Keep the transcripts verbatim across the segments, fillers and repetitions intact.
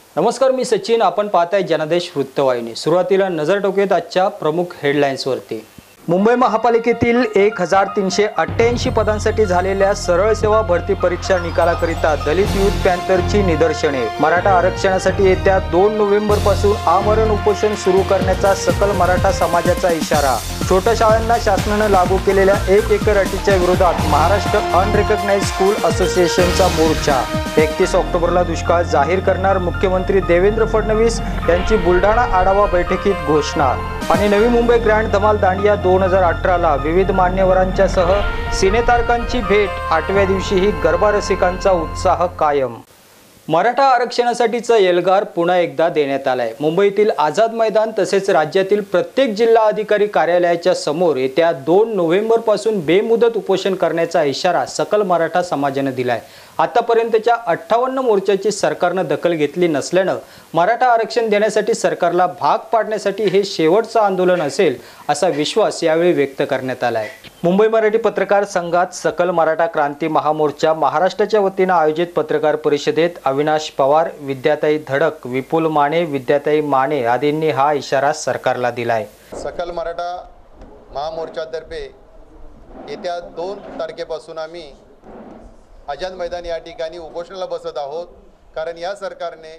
नमस्कार, मी सचिन. आपण पाहताय जनादेश वृत्तवाहिनी. सुरुवातीला नजर टाकूयात आजच्या प्रमुख हेडलाईन्सवरती. मुंबई महापालिकेतील एक हजार तीनशे अठ्ठ्याऐंशी पदांसाठी झालेल्या सरळ सेवा भरती परीक्षा निकालाकरिता दलित युथ पॅन्थरची निदर्शने. मराठा आरक्षणासाठी येत्या दोन नोव्हेंबर पासून आमरण उपोषण सुरू करण्याचा सकल मराठा समाजाचा इशारा. छोट्या शाळांना शासनाने लागू केलेल्या एक एकर अटीच्या विरोधात महाराष्ट्र अनरिकग्नाइज्ड स्कूल असोसिएशनचा मोर्चा. एकतीस ऑक्टोबरला दुष्काळ जाहीर करणार मुख्यमंत्री देवेंद्र फडणवीस यांची बुलढाणा आढावा बैठकीत घोषणा. आणि नवी मुंबई ग्रँड धमाल दांडिया दोन हजार अठराला विविध मान्यवरांच्या सह सिनेतारकांची भेट. आठव्या दिवशीही गरबा रसिकांचा उत्साह कायम. मराठा आरक्षणासाठीचा एल्गार पुन्हा एकदा देण्यात आलाय. मुंबईतील आझाद मैदान तसेच राज्यातील प्रत्येक जिल्हा अधिकारी कार्यालयाच्या समोर येत्या दोन नोव्हेंबर पासून बेमुदत उपोषण करण्याचा इशारा सकल मराठा समाजाने दिलाय. आतापर्यंतच्या अठ्ठावन्न मोर्चाची सरकारनं दखल घेतली नसल्यानं मराठा आरक्षण देण्यासाठी सरकारला भाग पाडण्यासाठी हे शेवटचं आंदोलन असेल असा विश्वास यावेळी व्यक्त करण्यात आलाय. मुंबई मराठी पत्रकार संघात सकल मराठा क्रांती महामोर्चा महाराष्ट्राच्या वतीनं आयोजित पत्रकार परिषदेत अविनाश पवार, विद्याताई धडक, विपुल माने, विद्याताई माने आदींनी हा इशारा सरकारला दिलाय. सकल मराठा महामोर्चातर्फे येत्या दोन तारखेपासून आम्ही आझाद मैदान या ठिकाणी उपोषणाला बसत आहोत. कारण या सरकारने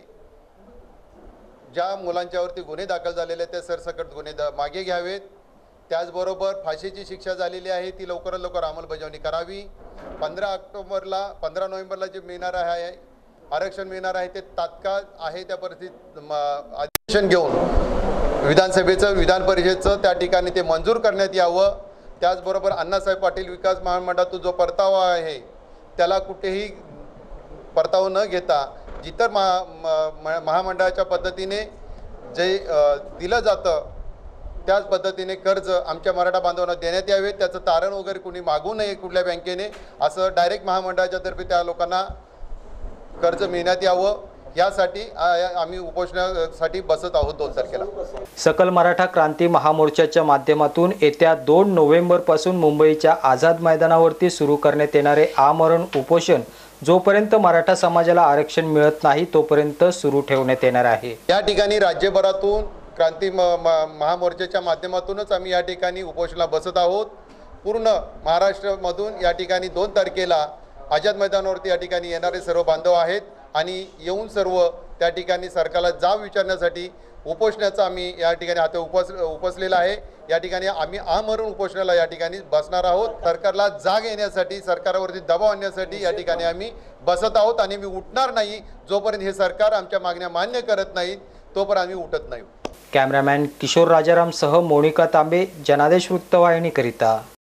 ज्या मुलांच्यावरती गुन्हे दाखल झालेले ते सरसकट गुन्हे मागे घ्यावेत. त्याचबरोबर फाशीची शिक्षा झालेली आहे ती लवकरात लवकर अंमलबजावणी करावी. पंधरा ऑक्टोबरला पंधरा नोव्हेंबरला जे मिळणार आहे आरक्षण मिळणार आहे ते तात्काळ आहे त्या परिस्थितीत अधिवेशन घेऊन विधानसभेचं विधान परिषदेचं त्या ठिकाणी ते मंजूर करण्यात यावं. त्याचबरोबर अण्णासाहेब पाटील विकास महामंडळातून जो परतावा आहे त्याला कुठेही परतावा न घेता जितर महा महामंडळाच्या पद्धतीने जे दिलं जातं त्याच पद्धतीने कर्ज आमच्या मराठा बांधवांना देण्यात यावे. त्याचं तारण वगैरे कुणी मागू नये कुठल्या बँकेने, असं डायरेक्ट महामंडळाच्या तर्फे त्या लोकांना कर्ज मिळण्यात यावं. यासाठी आम्ही उपोषणासाठी बसत आहोत दोन तारखेला. सकल मराठा क्रांती महामोर्चाच्या माध्यमातून येत्या दोन नोव्हेंबर पासून मुंबईच्या आझाद मैदानावरती सुरू करण्यात येणारे आमरण उपोषण जोपर्यंत मराठा समाजाला आरक्षण मिळत नाही तोपर्यंत सुरू ठेवण्यात येणार आहे. या ठिकाणी राज्यभरातून क्रांती महामोर्चाच्या माध्यमातूनच आम्ही या ठिकाणी उपोषणाला बसत आहोत. पूर्ण महाराष्ट्रामधून या ठिकाणी दोन तारखेला आझाद मैदानावरती या ठिकाणी येणारे सर्व बांधव आहेत आणि येऊन सर्व त्या ठिकाणी सरकारला जाब विचारण्यासाठी उपोषणाचा आम्ही या ठिकाणी हात उपस उपसलेला आहे. या ठिकाणी आम्ही आमरण उपोषणाला या ठिकाणी बसणार आहोत. सरकारला जाग येण्यासाठी, सरकारवरती दबाव आणण्यासाठी या ठिकाणी आम्ही बसत आहोत आणि मी उठणार नाही जोपर्यंत हे सरकार आमच्या मागण्या मान्य करत नाही तोपर्यंत आम्ही उठत नाही. कॅमेरामॅन किशोर राजाराम सह मोनिका तांबे, जनादेश वृत्तवाहिनी करिता.